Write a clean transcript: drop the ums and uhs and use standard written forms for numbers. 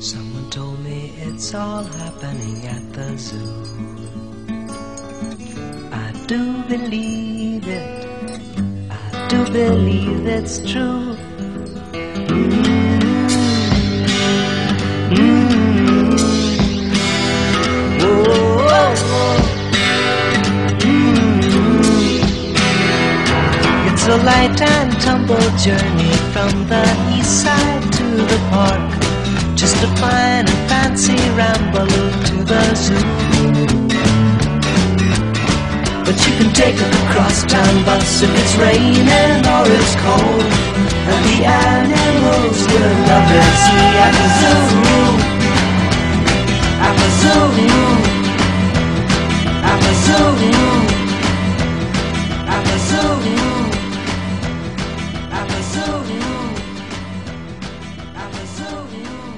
Someone told me it's all happening at the zoo. I do believe it, I do believe it's true. It's a light and tumble journey from the east side to the park, just a fine and fancy ramble to the zoo. But you can take a crosstown bus if it's raining or it's cold, and the animals will love it. See at the zoo, at the zoo, at the zoo, at the zoo, at the zoo, at the zoo.